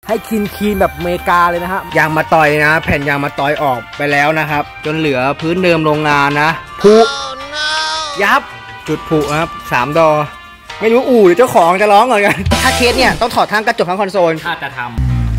ให้คีนแบบอเมริกาเลยนะฮะยางมาต่อยนะแผ่นยางมาต่อยออกไปแล้วนะครับจนเหลือพื้นเดิมโรงงานนะพุยับจุดพุครับ3 ดอไม่รู้อู่หรือเจ้าของจะร้องก่อนกันถ้าเคสเนี่ยต้องถอดทั้งกระจกทั้งคอนโซลถ้าจะทำ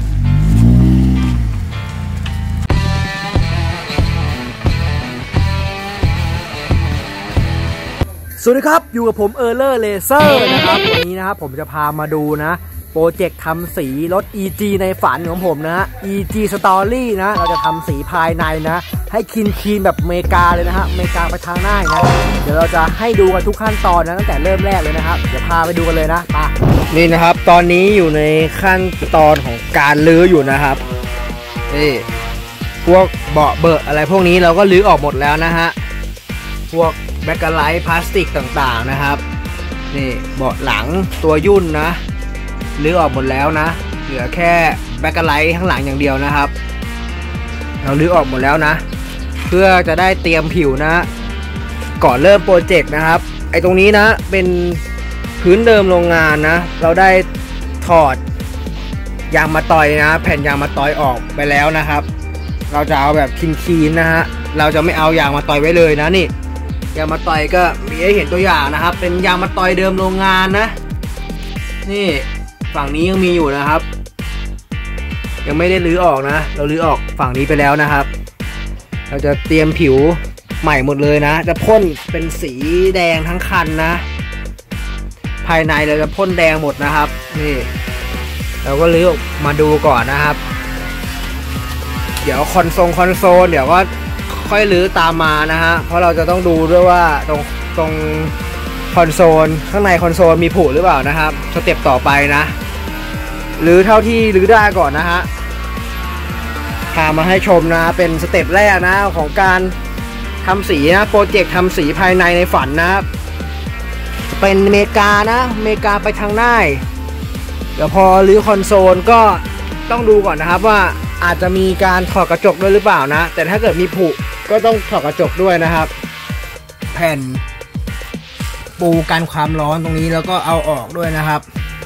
สวัสดีครับอยู่กับผมเลอร์เลเซอร์นะครับวันนี้นะครับผมจะพามาดูนะโปรเจกต์ทำสีรถ EG ในฝันของผมนะ EG Story นะเราจะทำสีภายในนะให้คีนแบบอเมริกาเลยนะฮะอเมริกาไปทางหน้านะเดี๋ยวเราจะให้ดูกันทุกขั้นตอนนะตั้งแต่เริ่มแรกเลยนะครับเดี๋ยวพาไปดูกันเลยนะมานี่นะครับตอนนี้อยู่ในขั้นตอนของการลื้ออยู่นะครับนี่พวกเบาะเบอะอะไรพวกนี้เราก็ลื้อออกหมดแล้วนะฮะพวกแบ็คไลท์พลาสติกต่างๆนะครับนี่เบาะหลังตัวยุ่นนะลื้อออกหมดแล้วนะเหลือแค่แบ็คไลท์ข้างหลังอย่างเดียวนะครับเราลื้อออกหมดแล้วนะเพื่อจะได้เตรียมผิวนะก่อนเริ่มโปรเจกต์นะครับไอ้ตรงนี้นะเป็นพื้นเดิมโรงงานนะเราได้ถอดยางมาต่อยนะแผ่นยางมาต่อยออกไปแล้วนะครับเราจะเอาแบบคีนนะฮะเราจะไม่เอายางมาต่อยไว้เลยนะนี่ยางมาต่อยก็มีให้เห็นตัวอย่างนะครับเป็นยางมาต่อยเดิมโรงงานนะนี่ฝั่งนี้ยังมีอยู่นะครับยังไม่ได้รื้อออกนะเรารื้อออกฝั่งนี้ไปแล้วนะครับเราจะเตรียมผิวใหม่หมดเลยนะจะพ่นเป็นสีแดงทั้งคันนะภายในเราจะพ่นแดงหมดนะครับนี่เราก็รื้อออกมาดูก่อนนะครับเดี๋ยวคอนโซลเดี๋ยวก็ค่อยรื้อตามมานะฮะเพราะเราจะต้องดูด้วยว่าตรงคอนโซลข้างในคอนโซลมีผุหรือเปล่านะครับสเต็ปต่อไปนะหรือเท่าที่รื้อได้ก่อนนะฮะพามาให้ชมนะเป็นสเต็ปแรกนะของการทำสีนะโปรเจกต์ทำสีภายในฝันนะครับเป็นอเมริกานะอเมริกาไปทางหน้าเดี๋ยวพอรื้อคอนโซลก็ต้องดูก่อนนะครับว่าอาจจะมีการถอดกระจกด้วยหรือเปล่านะแต่ถ้าเกิดมีผุก็ต้องถอดกระจกด้วยนะครับแผ่นปูกันความร้อนตรงนี้แล้วก็เอาออกด้วยนะครับ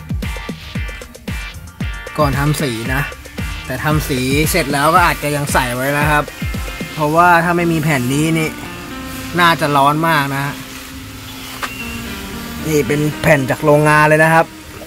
ก่อนทำสีนะแต่ทำสีเสร็จแล้วก็อาจจะยังใส่ไว้นะครับเพราะว่าถ้าไม่มีแผ่นนี้นี่น่าจะร้อนมากนะนี่เป็นแผ่นจากโรงงานเลยนะครับ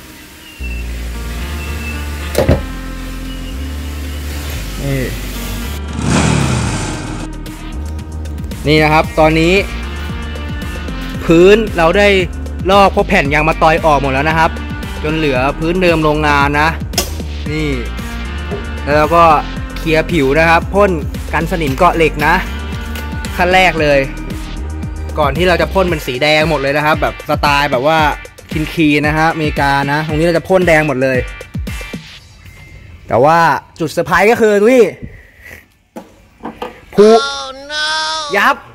นี่นะครับตอนนี้พื้นเราได้ลอกพวกแผ่นยางมาตอยออกหมดแล้วนะครับจนเหลือพื้นเดิมโรงงานนะนี่แล้วก็เคลียร์ผิวนะครับพ่นกันสนิมเกาะเหล็กนะขั้นแรกเลยก่อนที่เราจะพ่นเป็นสีแดงหมดเลยนะครับแบบสไตล์แบบว่าคีนนะฮะอเมริกานะตรงนี้เราจะพ่นแดงหมดเลยแต่ว่าจุดเซอร์ไพรส์ก็คือนี่พุยับ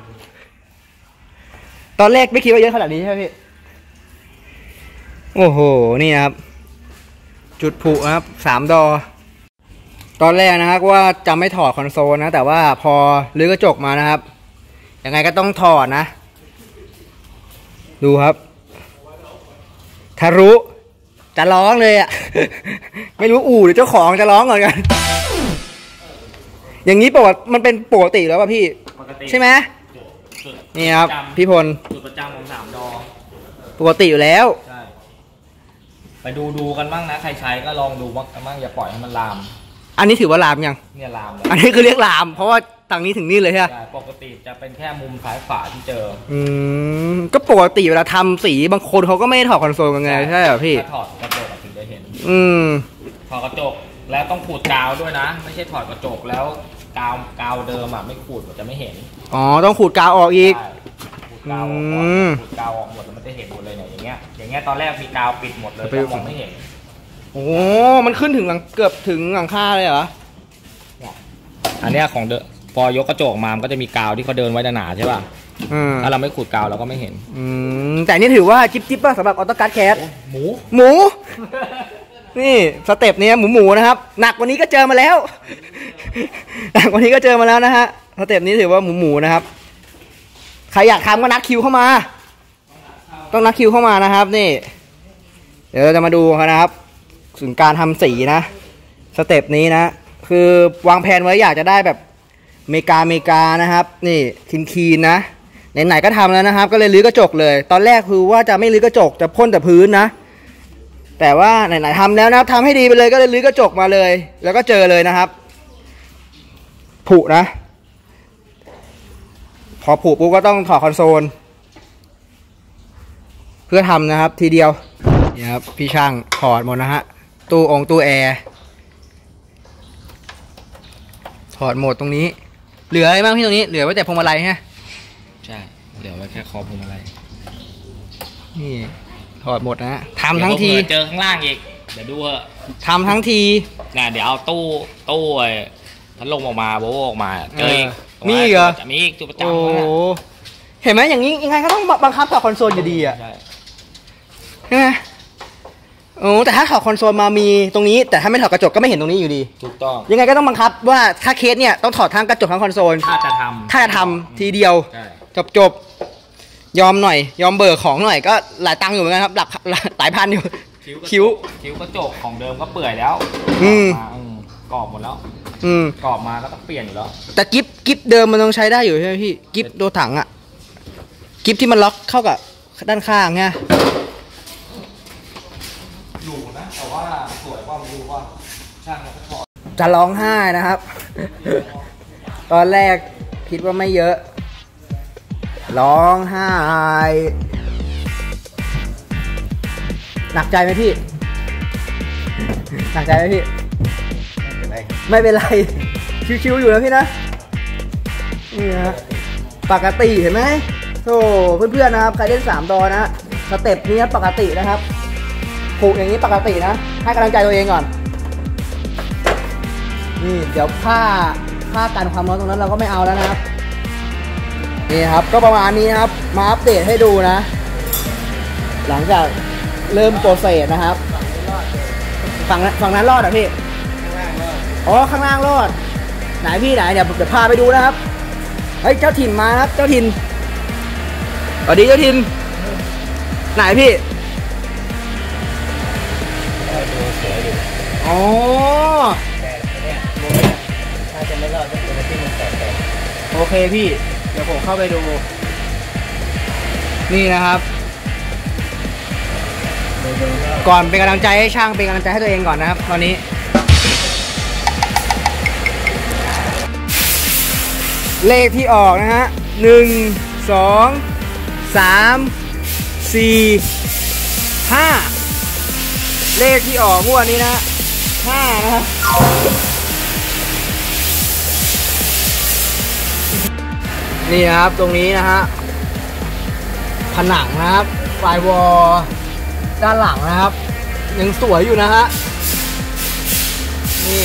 ตอนแรกไม่คิดว่าเยอะขนาดนี้ใช่ไหมพี่โอ้โหนี่ครับจุดพุครับ3 ดอตอนแรกนะครับว่าจะไม่ถอดคอนโซลนะแต่ว่าพอรื้อกระจกมานะครับยังไงก็ต้องถอดนะดูครับทะลุจะร้องเลยอ่ะ ไม่รู้อู่หรือเจ้าของจะร้องก่อนกันอย่างนี้มันเป็นปกติแล้วป่ะพี่ใช่ไหมนี่ครับพี่พลจุดประจำของ3 ดอปกติอยู่แล้วใช่ไปดูกันบ้างนะใครใช้ก็ลองดูบ้างอย่าปล่อยให้มันลามอันนี้ถือว่าลามยังเนี่ยลามอันนี้คือเรียกลามเพราะว่าทางนี้ถึงนี่เลยใช่ไหมปกติจะเป็นแค่มุมซ้ายฝาที่เจอก็ปกติเวลาทำสีบางคนเขาก็ไม่ถอดคอนโซลกันไงใช่เหรอพี่ถอดกระจกถึงจะเห็นถอดกระจกแล้วต้องขูดกาวด้วยนะไม่ใช่ถอดกระจกแล้วกาวเดิมอ่ะไม่ขูดมันจะไม่เห็นต้องขูดกาวออกอีกขูดกาวออกขูดกาวออกหมดมันจะเห็นหมดเลยเนี่ยอย่างเงี้ยตอนแรกมีกาวปิดหมดเลยมองไม่เห็นโอ้มันขึ้นถึงเกือบถึงหลังคาเลยเหรออันนี้ของพอยกกระจกมามันก็จะมีกาวที่เขาเดินไว้หนาๆใช่ป่ะถ้าเราไม่ขูดกาวเราก็ไม่เห็นแต่นี่ถือว่าจิ๊บป่ะสำหรับออโต้การ์ดแคสหมูนี่สเต็ปนี้หมูนะครับหนักกว่านี้ก็เจอมาแล้วหนักกว่านี้ก็เจอมาแล้วนะฮะสเต็ปนี้ถือว่าหมูนะครับใครอยากทำก็นัดคิวเข้ามาต้องนัดคิวเข้ามานะครับนี่เดี๋ยวเราจะมาดูกันนะครับถึงการทำสีนะสเต็ปนี้นะคือวางแผนไว้อยากจะได้แบบเมกานะครับนี่คีนนะไหนๆก็ทำแล้วนะครับก็เลยรื้อกระจกเลยตอนแรกคือว่าจะไม่รื้อกระจกจะพ่นแต่พื้นนะแต่ว่าไหนๆทำแล้วนะทำให้ดีไปเลยก็เลยรื้อกระจกมาเลยแล้วก็เจอเลยนะครับผุนะพอผุปุ๊บก็ต้องถอดคอนโซลเพื่อทำนะครับทีเดียวนี่ครับพี่ช่างถอดหมดนะฮะตู้แอร์ถอดหมดตรงนี้เหลืออะไรบ้างพี่ตรงนี้เหลือไว้แต่พวงมาลัยฮะใช่เหลือไว้แค่คอพวงมาลัยนี่ถอดหมดนะทำทั้งทีเจอข้างล่างอีกเดี๋ยวดูเถอะทำทั้งทีนะเดี๋ยวเอาตู้พัดลมออกมาโบออกมาเจออีกมีเหรอจะมีอีกจุดประจำโอ้เห็นไหมอย่างนี้ยังไงก็ต้องบังคับถอดคอนโซลอยู่ดีอ่ะใช่ไหมโอ้แต่ถ้าถอดคอนโซลมามีตรงนี้แต่ถ้าไม่ถอดกระจกก็ไม่เห็นตรงนี้อยู่ดีถูกต้องยังไงก็ต้องบังคับว่าถ้าเคสเนี่ยต้องถอดทั้งกระจกทั้งคอนโซลถ้าจะทำทีเดียวจบยอมหน่อยยอมเบิกของหน่อยก็หลายตังค์อยู่เหมือนกันครับหลายพันอยู่คิ้วกระจกของเดิมก็เปื่อยแล้วกรอบหมดแล้วกรอบมาก็ต้องเปลี่ยนอยู่แล้วแต่กิฟเดิมมันต้องใช้ได้อยู่ใช่ไหมพี่กิฟโดถังอะกิฟที่มันล็อกเข้ากับด้านข้างไงอยู่นะแต่ว่าสวยว่าดูว่าช่างเขาถอดจะร้องไห้นะครับตอนแรกคิดว่าไม่เยอะร้องไห้หนักใจไหมพี่หนักใจไหมพี่ไม่เป็นไรชิวๆอยู่แล้วพี่นะนี่นะปกติเห็นไหมโธ่เพื่อนๆนะครับใครเล่น3 ดอนะสเต็ปนี้ปกตินะครับผูกอย่างนี้ปกตินะให้กำลังใจตัวเองก่อนนี่เดี๋ยวผ้ากันความร้อนตรงนั้นเราก็ไม่เอาแล้วนะครับนี่ครับก็ประมาณนี้นะครับมาอัปเดตให้ดูนะหลังจากเริ่มโปรเซสนะครับฝั่งนั้นรอดเหรอพี่อ๋อข้างล่างรอดไหนพี่ไหนเดี๋ยวพาไปดูนะครับเฮ้ยเจ้าถิ่นมาครับเจ้าถิ่นสวัสดีเจ้าถิ่นไหนพี่อ๋อถ้าจะไม่รอดก็คือที่มันแตกโอเคพี่เดี๋ยวผมเข้าไปดูนี่นะครับก่อนเป็นกำลังใจให้ช่างเป็นกำลังใจให้ตัวเองก่อนนะครับตอนนี้เลขที่ออกนะฮะ1 2 3 4 5เลขที่ออกงวดนี้นะ5นะครับนี่นะครับตรงนี้นะฮะผนังนะครับไฟวอลด้านหลังนะครับยังสวยอยู่นะฮะนี่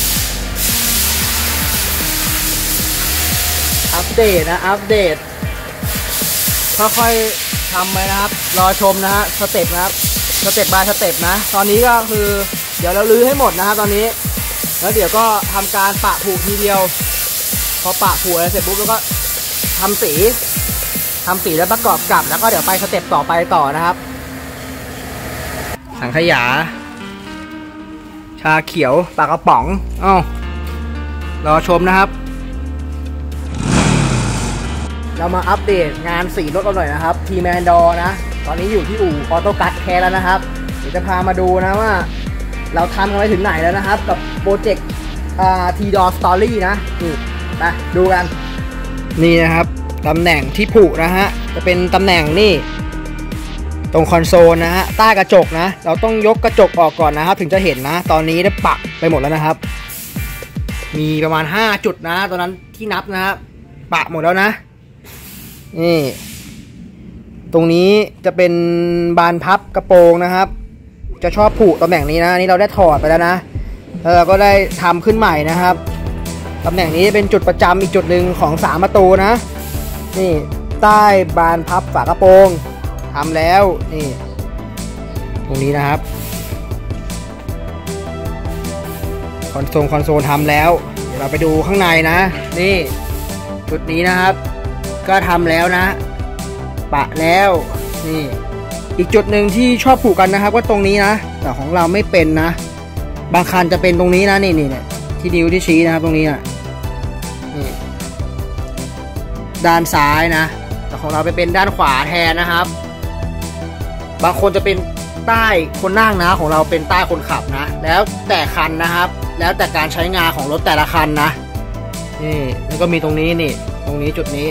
อัปเดตนะอัปเดตค่อยๆทำไปนะครับรอชมนะฮะสเต็ปนะครับสเต็ปบายสเต็ปนะตอนนี้ก็คือเดี๋ยวเราลื้อให้หมดนะครับตอนนี้แล้วเดี๋ยวก็ทำการปะผูกทีเดียวพอปะผูกอะไรเสร็จปุ๊บแล้วก็ทำสีแล้วประกอบกับแล้วก็เดี๋ยวไปสเต็ปต่อไปต่อนะครับสังขยาชาเขียวปลากระป๋องรอชมนะครับเรามาอัปเดตงานสีรถกันหน่อยนะครับทีแมนดอนะตอนนี้อยู่ที่อู่ออโต้กัสแคร์แล้วนะครับเดี๋ยวจะพามาดูนะว่าเราทำกันไปถึงไหนแล้วนะครับกับโปรเจกต์ทีดอสตอรี่นะนี่ไปดูกันนี่นะครับตำแหน่งที่ผุนะฮะจะเป็นตำแหน่งนี่ตรงคอนโซลนะฮะใต้กระจกนะเราต้องยกกระจกออกก่อนนะครับถึงจะเห็นนะตอนนี้ได้ปะไปหมดแล้วนะครับมีประมาณ5 จุดนะตอนนั้นที่นับนะครับปะหมดแล้วนะนี่ตรงนี้จะเป็นบานพับกระโปรงนะครับจะชอบผุตำแหน่งนี้นะนี่เราได้ถอดไปแล้วนะแล้วเราก็ได้ทำขึ้นใหม่นะครับตำแหน่งนี้เป็นจุดประจำอีกจุดหนึ่งของ3 ประตูนะนี่ใต้บานพับฝากระโปรงทำแล้วนี่ตรงนี้นะครับคอนโซลทำแล้วเดี๋ยวเราไปดูข้างในนะนี่จุดนี้นะครับก็ทำแล้วนะปะแล้วนี่อีกจุดหนึ่งที่ชอบผูกกันนะครับก็ตรงนี้นะแต่ของเราไม่เป็นนะบางคันจะเป็นตรงนี้นะนี่เนี่ยที่นิ้วที่ชี้นะครับตรงนี้นะนี่ด้านซ้ายนะแต่ของเราไปเป็นด้านขวาแทนนะครับบางคนจะเป็นใต้คนนั่งนะของเราเป็นใต้คนขับนะแล้วแต่คันนะครับแล้วแต่การใช้งานของรถแต่ละคันนะนี่แล้วก็มีตรงนี้นี่ตรงนี้จุดนี้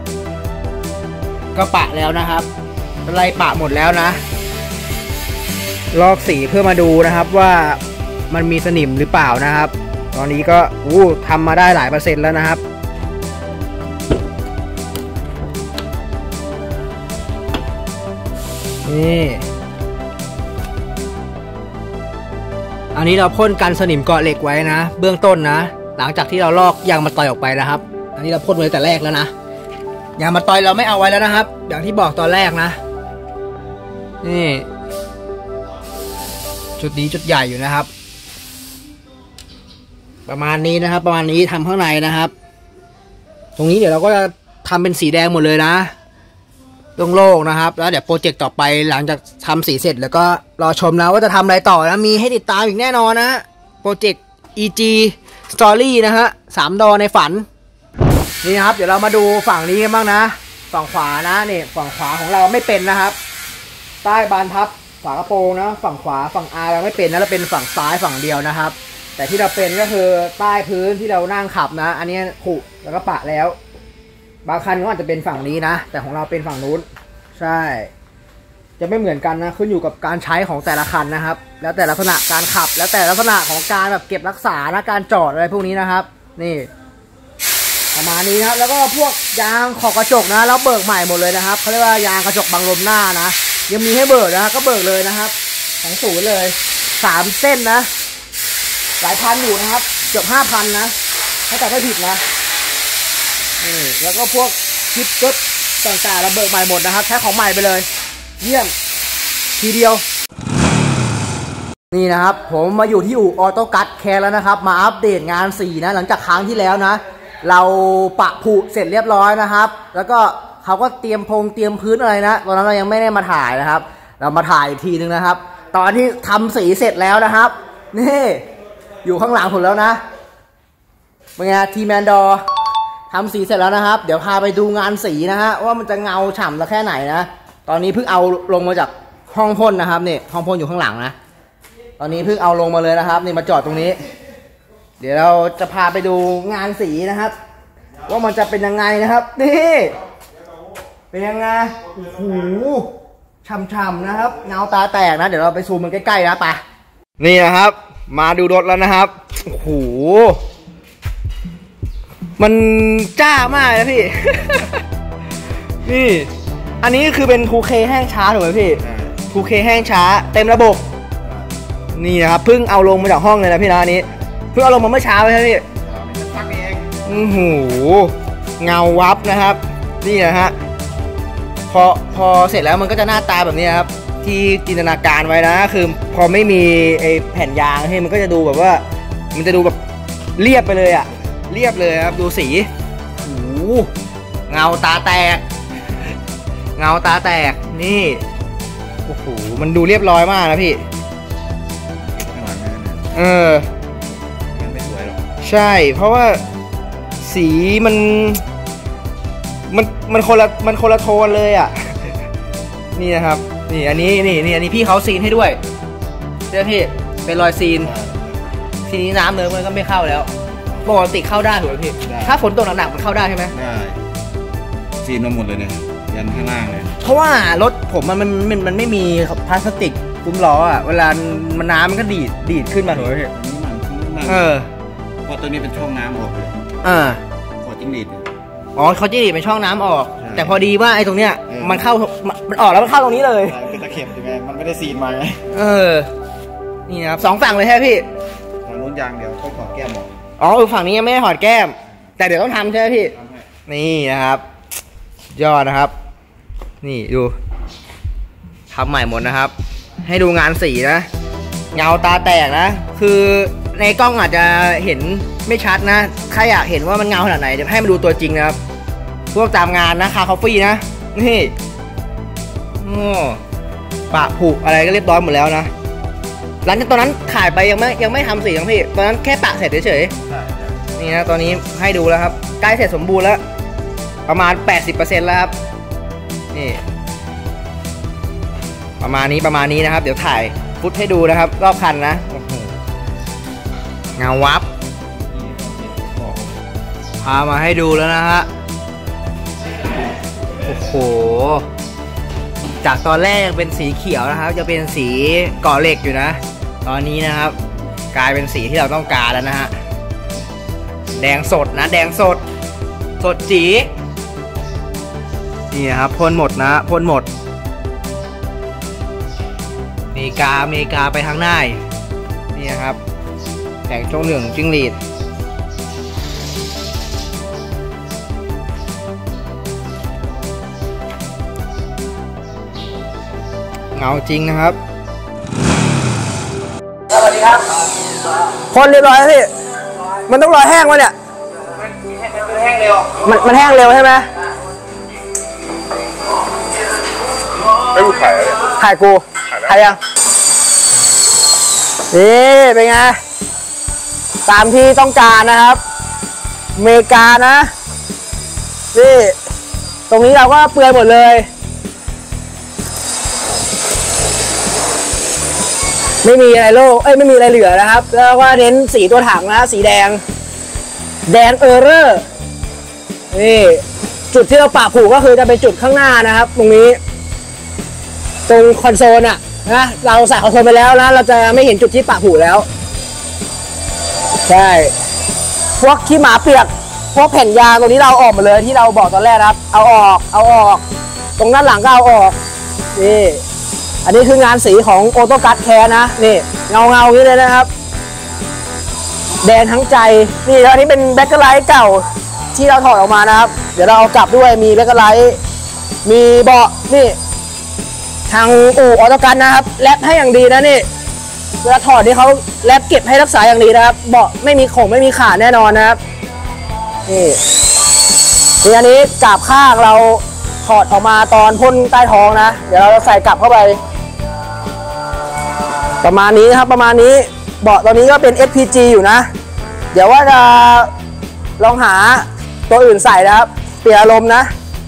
ก็ปะแล้วนะครับไล่ปะหมดแล้วนะลอกสีเพื่อมาดูนะครับว่ามันมีสนิมหรือเปล่านะครับตอนนี้ก็ทำมาได้หลายเปอร์เซ็นต์แล้วนะครับนี่อันนี้เราพ่นกันสนิมเกาะเหล็กไว้นะเบื้องต้นนะหลังจากที่เราลอกยางมาตอยออกไปนะครับอันนี้เราพ่นไว้แต่แรกแล้วนะยางมาตอยเราไม่เอาไว้แล้วนะครับอย่างที่บอกตอนแรกนะนี่จุดนี้จุดใหญ่อยู่นะครับประมาณนี้นะครับประมาณนี้ทำข้างในนะครับตรงนี้เดี๋ยวเราก็จะทำเป็นสีแดงหมดเลยนะโล่งๆนะครับแล้วเดี๋ยวโปรเจกต์ต่อไปหลังจากทำสีเสร็จแล้วก็รอชมนะว่าจะทำอะไรต่อนะมีให้ติดตามอีกแน่นอนนะโปรเจกต์ EG Story นะฮะ3 ดอในฝันนี่นะครับเดี๋ยวเรามาดูฝั่งนี้กันบ้างนะฝั่งขวานะนี่ฝั่งขวาของเราไม่เป็นนะครับใต้บานพับฝากระโปรงนะฝั่งขวาฝั่ง R เราไม่เป็นนะเราเป็นฝั่งซ้ายฝั่งเดียวนะครับแต่ที่เราเป็นก็คือใต้พื้นที่เรานั่งขับนะอันนี้ขุแล้วก็ปะแล้วบางคันก็อาจจะเป็นฝั่งนี้นะแต่ของเราเป็นฝั่งนู้นใช่จะไม่เหมือนกันนะขึ้นอยู่กับการใช้ของแต่ละคันนะครับแล้วแต่ลักษณะการขับแล้วแต่ลักษณะของการแบบเก็บรักษานะการจอดอะไรพวกนี้นะครับนี่ประมาณนี้นะครับแล้วก็พวกยางขอบกระจกนะแล้วเบิกใหม่หมดเลยนะครับเขาเรียกว่ายางกระจกบังลมหน้านะยังมีให้เบิกนะก็เบิกเลยนะครับของศูนย์เลย3 เส้นนะหลายพันอยู่นะครับเกือบ 5,000 นะถ้าจำไม่ผิดนะนี่แล้วก็พวกชิปกึ๊บต่างๆเราเบิกใหม่หมดนะครับใช้ของใหม่ไปเลยเยี่ยมทีเดียวนี่นะครับผมมาอยู่ที่อู่ออโต้กัสแคร์แล้วนะครับมาอัปเดตงานสีนะหลังจากครั้งที่แล้วนะเราปะผุเสร็จเรียบร้อยนะครับแล้วก็เขาก็เตรียมพื้นอะไรนะตอนนั้นเรายังไม่ได้มาถ่ายนะครับเรามาถ่ายอีกทีนึงนะครับตอนที่ทำสีเสร็จแล้วนะครับนี่อยู่ข้างหลังผมแล้วนะเป็นไงทีแมนดอทำสีเสร็จแล้วนะครับเดี๋ยวพาไปดูงานสีนะฮะว่ามันจะเงาฉ่ำสักแค่ไหนนะตอนนี้เพิ่งเอาลงมาจากห้องพ่นนะครับนี่ห้องพ่นอยู่ข้างหลังนะตอนนี้เพิ่งเอาลงมาเลยนะครับนี่มาจอดตรงนี้เดี๋ยวเราจะพาไปดูงานสีนะครับว่ามันจะเป็นยังไงนะครับนี่เป็นยังไงโอ้โหฉ่ำๆนะครับเงาตาแตกนะเดี๋ยวเราไปซูมมันใกล้ๆนะไปนี่นะครับมาดูรถแล้วนะครับโอ้โหมันจ้ามากเลยพี่ นี่อันนี้คือเป็น 2K แห้งช้าถูกไหมพี่ 2K แห้งช้าเต็มระบบนี่นะครับเพิ่งเอาลงมาจากห้องเลยนะพี่นะอันนี้เพิ่งเอาลงมาเมื่อเช้าเลยครับพี่สักเองเงาวับนะครับนี่นะฮะพอเสร็จแล้วมันก็จะหน้าตาแบบนี้ครับที่จินตนาการไว้นะคือพอไม่มีไอ้แผ่นยางให้มันก็จะดูแบบว่ามันจะดูแบบเรียบไปเลยอะเรียบเลยครับดูสีโอ้โหเงาตาแตกเงาตาแตกนี่โอ้โหมันดูเรียบร้อยมากนะพี่มันไม่สวยหรอกใช่เพราะว่าสีมันคนละโทนเลยอ่ะนี่นะครับนี่อันนี้พี่เขาซีนให้ด้วยเจ้าพี่เป็นรอยซีนทีนี้น้ำเนื้อมันก็ไม่เข้าแล้วปกติเข้าได้ถูกไหมพี่ถ้าฝนตกหนักๆมันเข้าได้ใช่ไหมได้ซีนมาหมดเลยเนี่ยยันข้างล่างเลยเพราะว่ารถผมมันไม่มีพลาสติกคุ้มล้ออ่ะเวลามันน้ำมันก็ดีดขึ้นมาถูกไหมพี่เพราะตัวนี้เป็นช่องน้ำออกเลยขอจิ้งหรีดอ๋อเขาจิ้งหรีดเป็นช่องน้ำออกแต่พอดีว่าไอ้ตรงเนี้ยมันออกแล้วมันเข้าตรงนี้เลยเป็นตะเข็บยังไงมันไม่ได้ซีนมาไงนี่ครับ2 ฝั่งเลยใช่พี่ฝั่งนู้นยางเดียวค่อยถอดแก้มออกอ๋อฝั่งนี้ยังไม่ได้ถอดแก้มแต่เดี๋ยวต้องทำใช่ไหมพี่นี่นะครับยอดนะครับนี่ดูทำใหม่หมดนะครับให้ดูงานสีนะเงาตาแตกนะคือในกล้องอาจจะเห็นไม่ชัดนะใครอยากเห็นว่ามันเงาขนาดไหนเดี๋ยวให้มาดูตัวจริงนะครับพวกตามงานนะคาคอฟฟี่นะนี่ปะผุอะไรก็เรียบร้อยหมดแล้วนะหลังจากตอนนั้นขายไปยังไม่ทำสียังพี่ตอนนั้นแค่ปะเสร็จเฉยๆนี่นะตอนนี้ให้ดูแล้วครับใกล้เสร็จสมบูรณ์แล้วประมาณ 80% แล้วครับนี่ประมาณนี้นะครับเดี๋ยวถ่ายฟุตให้ดูนะครับรอบคันนะเงาวับพามาให้ดูแล้วนะฮะโอ้โหจากตอนแรกยังเป็นสีเขียวนะครับจะเป็นสีก่อเหล็กอยู่นะตอนนี้นะครับกลายเป็นสีที่เราต้องการแล้วนะฮะแดงสดนะแดงสดจีนี่นะครับพ่นหมดนะพ่นหมดเมกาไปทางหน้านี่นะครับแต่งช่วงหนึ่งจิ้งหรีดเงาจริงนะครับสวัสดีครับพ่นเรียบร้อยแล้วพี่มันต้องรอแห้งวะเนี่ยมันแห้งเร็วมันแห้งเร็วใช่ไหมไม่รู้ขายอะไรถ่ายกูถ่ายยังนี่เป็นไงตามที่ต้องการนะครับเมกานะนี่ตรงนี้เราก็เปลือยหมดเลยไม่มีอะไรไม่มีอะไรเหลือนะครับแล้วก็เน้นสีตัวถังนะสีแดงเออร์เรอร์นี่จุดที่เราปะผูกก็คือจะเป็นจุดข้างหน้านะครับตรงนี้ตรงคอนโซลอะนะเราใส่คอนโซลไปแล้วนะเราจะไม่เห็นจุดที่ปะผูกแล้วใช่พวกขี้หมาเปียกพวกแผ่นยางตรงนี้เราออกหมดเลยที่เราบอกตอนแรกนะครับเอาออกตรงด้านหลังก็เอาออกนี่อันนี้คืองานสีของออโต้กัสแคร์นะนี่เงาอย่างนี้เลยนะครับแดงทั้งใจนี่แล้วอันนี้เป็นแบ็คเกอร์ไลท์เก่าที่เราถอดออกมานะครับเดี๋ยวเราเอากลับด้วยมีแบ็คเกอร์ไลท์มีเบาะนี่ทางอู่ออโต้กัสนะครับแรปให้อย่างดีนะนี่เวลาถอดนี่เขาแรปเก็บให้รักษาอย่างดีนะครับเบาะไม่มีของไม่มีขาดแน่นอนนะครับนี่อันนี้กาบข้างเราถอดออกมาตอนพ่นใต้ท้องนะเดี๋ยวเราใส่กลับเข้าไปประมาณนี้นะครับประมาณนี้เบาะตัวนี้ก็เป็น SPG อยู่นะเดี๋ยวว่าจะลองหาตัวอื่นใส่นะครับเปลี่ยนอารมณ์นะ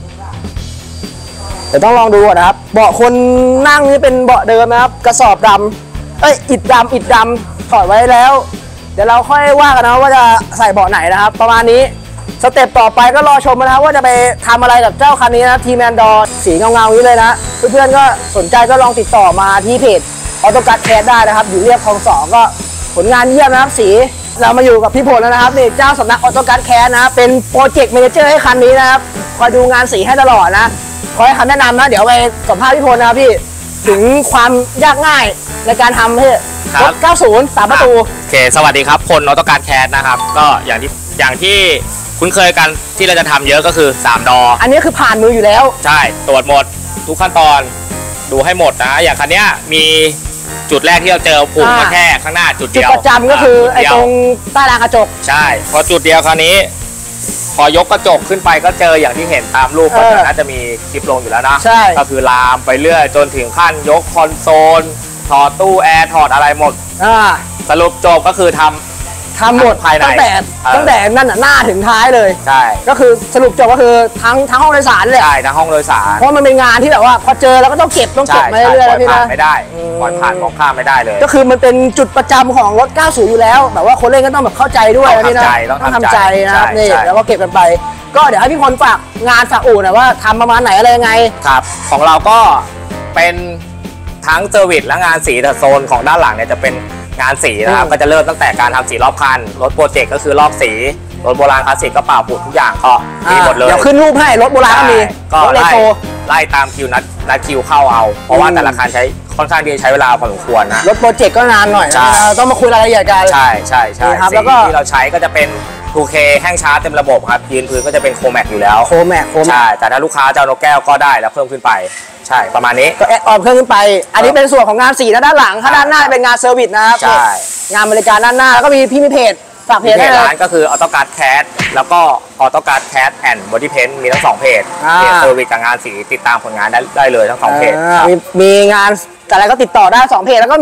เดี๋ยวต้องลองดูก่อนนะครับเบาะคนนั่งนี่เป็นเบาะเดิมนะครับกระสอบดำอิฐดำถอดไว้แล้วเดี๋ยวเราค่อยว่ากันนะว่าจะใส่เบาะไหนนะครับประมาณนี้สเต็ปต่อไปก็รอชมนะครับว่าจะไปทำอะไรกับเจ้าคันนี้นะทีแมนดอร์สีเงาๆนี้เลยนะเพื่อนๆก็สนใจก็ลองติดต่อมาที่เพจออโต้กัสแคร์ได้นะครับอยู่เรียบคลอง 2ก็ผลงานเยี่ยมนะครับสีเรามาอยู่กับพี่พลแล้วนะครับนี่เจ้าสำนักออโต้กัสแคร์นะเป็นโปรเจกต์แมเนเจอร์ให้คันนี้นะครับคอยดูงานสีให้ตลอดนะคอยให้คำแนะนำนะเดี๋ยวไปสัมภาษณ์พี่พลนะครับพี่ถึงความยากง่ายในการทำให้รถ90 3 ประตูโอเคสวัสดีครับพลออโต้กัสแคร์นะครับก็อย่างที่คุ้นเคยกันที่เราจะทำเยอะก็คือ3ดออันนี้คือผ่านมืออยู่แล้วใช่ตรวจหมดทุกขั้นตอนดูให้หมดนะอย่างคันนี้มีจุดแรกที่เราเจอปุ่มมาแค่ข้างหน้าจุดเดียวประจำก็คือไอ้ตรงใต้รางกระจกใช่พอจุดเดียวคราวนี้พอยกกระจกขึ้นไปก็เจออย่างที่เห็นตามรูปก็น่าจะมีคลิปลงอยู่แล้วนะก็คือลามไปเรื่อยจนถึงขั้นยกคอนโซลถอดตู้แอร์ถอดอะไรหมดสรุปจบก็คือทำหมดภายในตั้งแต่นั่นหน้าถึงท้ายเลยใช่ก็คือสรุปจบก็คือทั้งห้องโดยสารเลยใช่ทั้งห้องโดยสารเพราะมันเป็นงานที่แบบว่าพอเจอแล้วก็ต้องเก็บมาเรื่อยๆพี่นะไม่ได้ปล่อยผ่านมองข้ามไม่ได้เลยก็คือมันเป็นจุดประจำของรถ90อยู่แล้วแบบว่าคนเล่นก็ต้องแบบเข้าใจด้วยนะพี่นะต้องทำใจนะครับนี่แล้วก็เก็บกันไปก็เดี๋ยวให้พี่พลฝากงานฝากอู่หน่อยว่าทำประมาณไหนอะไรยังไงครับของเราก็เป็นทั้งเซอร์วิสและงานสีแต่โซนของด้านหลังเนี่ยจะเป็นงานสีนะครับก็จะเริ่มตั้งแต่การทำสีรอบคันรถโปรเจกต์ก็คือลอกสีรถโบราณคลาสสิกก็ป่าปูดทุกอย่างก็มีหมดเลยเดี๋ยวขึ้นรูปให้รถโบราณก็มีก็ไล่ตามคิวนัดคิวเข้าเอาเพราะว่าแต่ละคันค่อนข้างที่จะใช้เวลาพอสมควรนะรถโปรเจกต์ก็นานหน่อยต้องมาคุยรายละเอียดกันใช่ครับแล้วก็ที่เราใช้ก็จะเป็น 2K แห้งช้าเต็มระบบครับยืนพื้นก็จะเป็นโคแม็กอยู่แล้วโคแม็กใช่แต่ถ้าลูกค้าจะเอานกแก้วก็ได้แล้วเพิ่มขึ้นไปใช่ประมาณนี้ก็แอดออนเพิ่มขึ้นไปอันนี้เป็นส่วนของงานสีด้านหลังถ้าด้านหน้าเป็นงานเซอร์วิสนะครับใช่งานบริการด้านหน้าแล้วก็มีพี่มีเพจฝากเพจร้านก็คือออโต้กัสแคสแล้วก็ออโต้กัสแคสแอนด์บอดี้เพนท์มีทั้ง2เพจเซอร์วิสกับงานสีติดตามผลงานได้เลยทั้ง2เพจมีงานอะไรก็ติดต่อได้2เพจแล้วก็มี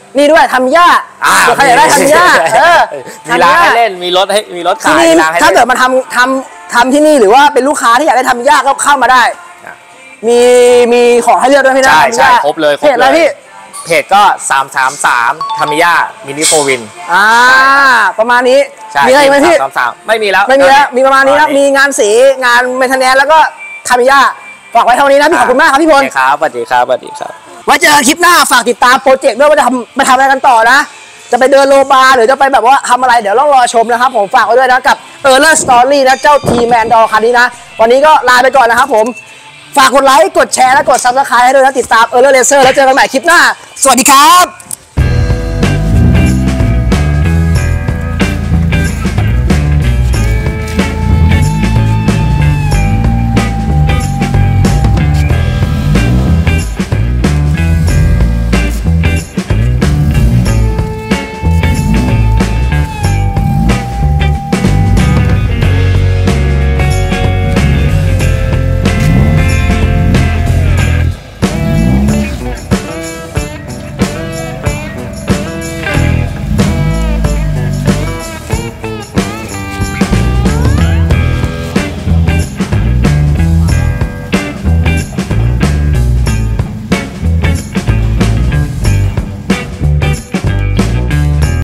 นี่ด้วยทำหญ้าใครอยากได้ทำหญ้ามีร้านให้เล่นมีรถขายถ้าเกิดมาทำที่นี่หรือว่าเป็นลูกค้าที่อยากได้ทำหญ้าก็เข้ามาได้มีของให้เลือกด้วยพี่นะใช่ครบเลยเพจอะไรพี่เพจก็333ทามิยามินิโฟวินประมาณนี้มีอะไรไหมพี่ไม่มีแล้วมีประมาณนี้นะมีงานสีงานเมนเทนแนนซ์แล้วก็ทามิยาฝากไว้เท่านี้นะพี่ขอบคุณมากครับพี่พลครับสวัสดีครับไว้เจอกันคลิปหน้าฝากติดตามโปรเจกต์ด้วยว่าจะทำอะไรกันต่อนะจะไปเดินโลบาร์หรือจะไปแบบว่าทำอะไรเดี๋ยวต้องรอชมนะครับผมฝากไว้ด้วยนะกับ Erler Story นะเจ้าทีแมนดอคันนี้นะวันนี้ก็ลาไปก่อนนะครับผมฝากกดไลค์กดแชร์และกด Subscribe ให้ด้วยนะติดตาม Erler Racer แล้วเจอกันใหม่คลิปหน้าสวัสดีครับ